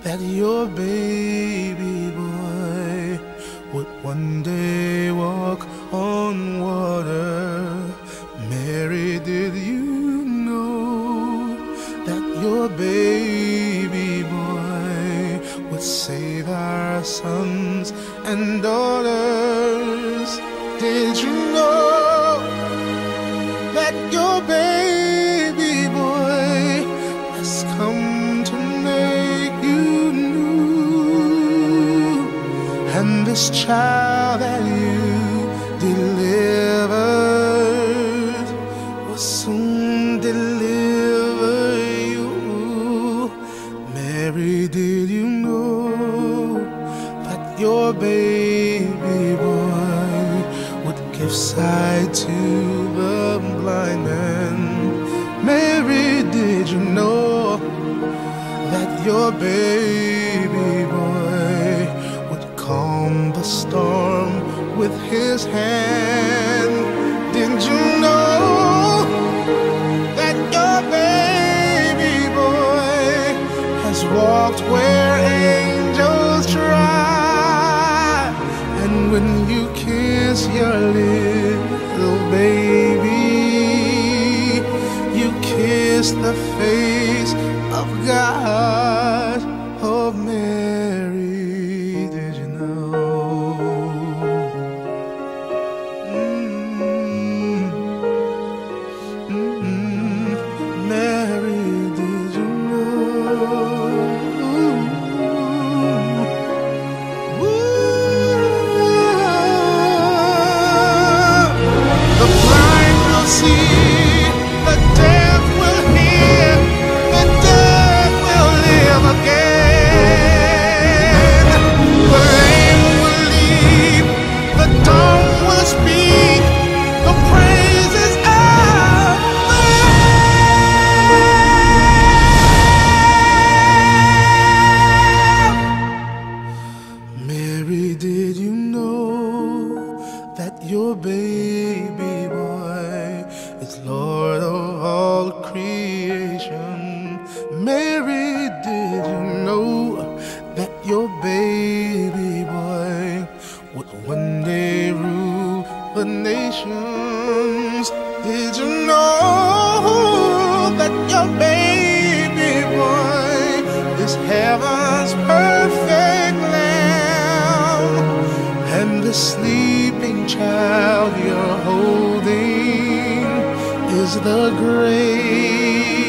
that your baby boy would one day walk on water? Mary, did you know that your baby boy would save our sons and daughters? Did you know that your baby boy has come to make you new? And this child that you delivered will soon deliver you. Mary, did you know that your baby boy would give sight to the blind man? Mary, did you know that your baby boy would calm the storm with his hand? Did you know that your baby boy has walked where angels try? And when you kiss your little baby, you kiss the face of God. Oh, Mary, did you know? Mary, did you know? The blind will see, the deaf will hear, the dead will live again. The lame will leap, the dumb will speak, the praises of the Lamb. Mary, did you know that your baby boy is Lord of all creation? Mary, did you know that your baby boy would one day rule the nations? Did you know that your baby boy is heaven's perfect lamb? And the sleeping child you're holding is the great